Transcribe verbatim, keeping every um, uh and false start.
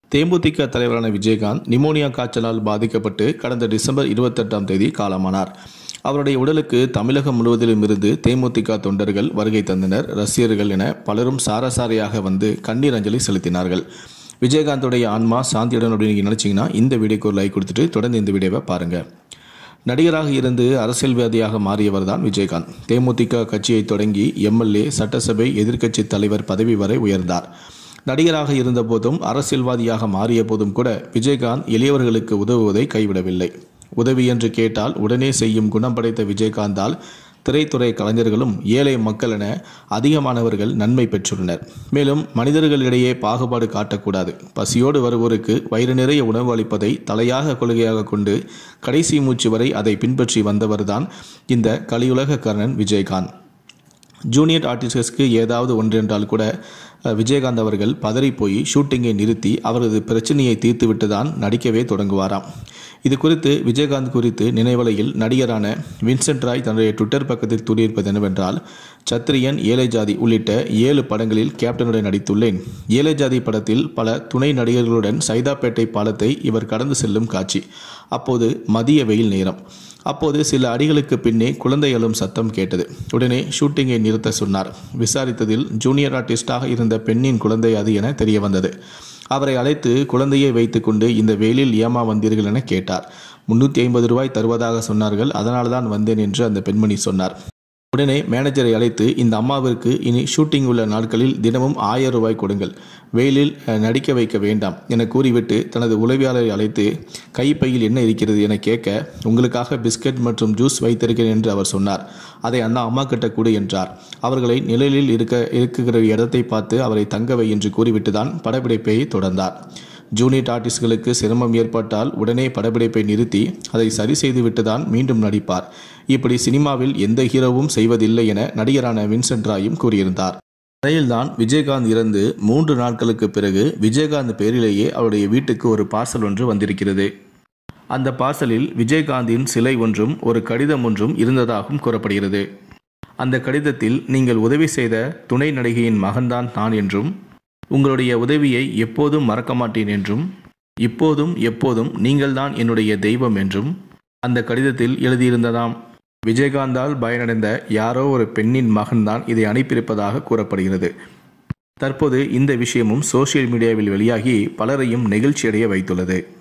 தேமுதிக தலைவரான விஜயகாந்த் நிமோனியா காய்ச்சலால் பாதிக்கப்பட்டு கடந்த டிசம்பர் இருபத்தெட்டாம் தேதி காலமானார். அவருடைய உடலுக்கு தமிழகம் முழுவதிலும் இருந்து தேமுதிக தொண்டர்கள் வருகை தந்தனர். ரசிகர்கள் என பலரும் சாரசாரியாக வந்து கண்ணீர் அஞ்சலி செலுத்தினார்கள். விஜயகாந்தோடைய ஆன்மா சாந்தியுடன் அப்படின்னு நினைச்சிங்கன்னா இந்த வீடியோக்கு ஒரு லைக் கொடுத்துட்டு தொடர்ந்து இந்த வீடியோவை பாருங்கள். நடிகராக இருந்து அரசியல்வாதியாக மாறியவர் தான் விஜயகாந்த். தேமுதிக கட்சியை தொடங்கி எம்எல்ஏ, சட்டசபை, எதிர்க்கட்சி தலைவர் பதவி வரை உயர்ந்தார். நடிகராக இருந்த போதும் அரசியல்வாதியாக மாறிய போதும் கூட விஜயகாந்த் எளியவர்களுக்கு உதவுவதை கைவிடவில்லை. உதவி என்று கேட்டால் உடனே செய்யும் குணம் படைத்த விஜயகாந்தால் திரைத்துறை கலைஞர்களும் ஏழை மக்கள் என அதிகமானவர்கள் நன்மை பெற்றுள்ளனர். மேலும் மனிதர்களிடையே பாகுபாடு காட்டக்கூடாது. பசியோடு வருவோருக்கு வயிறு நிறைய உணவு அளிப்பதை தலையாக கொள்கையாக கொண்டு கடைசி மூச்சு வரை அதை பின்பற்றி வந்தவர்தான் இந்த கலியுலக கர்ணன் விஜயகாந்த். ஜூனியர் ஆர்டிஸ்ட்ஸ்க்கு ஏதாவது ஒன்றென்றால் கூட விஜயகாந்த் அவர்கள் பதறி போய் ஷூட்டிங்கை நிறுத்தி அவரது பிரச்சனையை தீர்த்துவிட்டு தான் நடிக்கவே தொடங்குவாராம். இது குறித்து விஜயகாந்த் குறித்து நினைவலையில் நடிகரான வின்சென்ட் ராய் தன்னுடைய ட்விட்டர் பக்கத்தில் கூறியிருப்பது என்னவென்றால், சத்திரியன், ஏழை ஜாதி உள்ளிட்ட ஏழு படங்களில் கேப்டனுடன் நடித்துள்ளேன். ஏழை ஜாதி படத்தில் பல துணை நடிகர்களுடன் சைதாப்பேட்டை பாலத்தை இவர் கடந்து செல்லும் காட்சி. அப்போது மதிய வெயில் நேரம். அப்போது சில அடிகளுக்கு பின்னே குழந்தை அழும் சத்தம் கேட்டது. உடனே ஷூட்டிங்கை நிறுத்த சொன்னார். விசாரித்ததில் ஜூனியர் ஆர்டிஸ்டாக இருந்த பெண்ணின் குழந்தை அது என தெரிய வந்தது. அவரை அழைத்து குழந்தையை வைத்துக்கொண்டு இந்த வெயிலில் ஏமா வந்தீர்கள் என கேட்டார். முன்னூற்றி ஐம்பது ரூபாய் தருவதாக சொன்னார்கள், அதனால தான் வந்தேன் என்று அந்த பெண்மணி சொன்னார். உடனே மேனேஜரை அழைத்து இந்த அம்மாவிற்கு இனி ஷூட்டிங் உள்ள நாட்களில் தினமும் ஆயிரம் ரூபாய் கொடுங்கள், வெயிலில் நடிக்க வைக்க வேண்டாம் என கூறிவிட்டு தனது உதவியாளரை அழைத்து கைப்பையில் என்ன இருக்கிறது என கேட்க, உங்களுக்காக பிஸ்கட் மற்றும் ஜூஸ் வைத்திருக்கிறேன் என்று அவர் சொன்னார். அதை அந்த அம்மா கிட்ட கூடு என்றார். அவர்களை நிழலில் இருக்க இருக்கிற இடத்தை பார்த்து அவரை தங்கவை என்று கூறிவிட்டு தான் படப்பிடிப்பை தொடர்ந்தார். ஜூனியர் ஆர்டிஸ்ட்களுக்கு சிரமம் ஏற்பட்டால் உடனே படப்பிடிப்பை நிறுத்தி அதை சரி செய்துவிட்டு தான் மீண்டும் நடிப்பார். இப்படி சினிமாவில் எந்த ஹீரோவும் செய்வதில்லை என நடிகரான வின்சென்ட் ராயும் கூறியிருந்தார். இடையில்தான் விஜயகாந்த் இறந்து மூன்று நாட்களுக்கு பிறகு விஜயகாந்த் பேரிலேயே அவருடைய வீட்டுக்கு ஒரு பார்சல் ஒன்று வந்திருக்கிறது. அந்த பார்சலில் விஜயகாந்தின் சிலை ஒன்றும் ஒரு கடிதம் ஒன்றும் இருந்ததாகவும் கூறப்படுகிறது. அந்த கடிதத்தில், நீங்கள் உதவி செய்த துணை நடிகையின் மகன்தான் நான் என்றும், உங்களுடைய உதவியை எப்போதும் மறக்க மாட்டேன் என்றும், இப்போதும் எப்போதும் நீங்கள்தான் என்னுடைய தெய்வம் என்றும் அந்த கடிதத்தில் எழுதியிருந்ததாம். விஜயகாந்தால் பயனடைந்த யாரோ ஒரு பெண்ணின் மகன்தான் இதை அனுப்பியிருப்பதாக கூறப்படுகிறது. தற்போது இந்த விஷயமும் சோசியல் மீடியாவில் வெளியாகி பலரையும் நெகிழ்ச்சியடைய வைத்துள்ளது.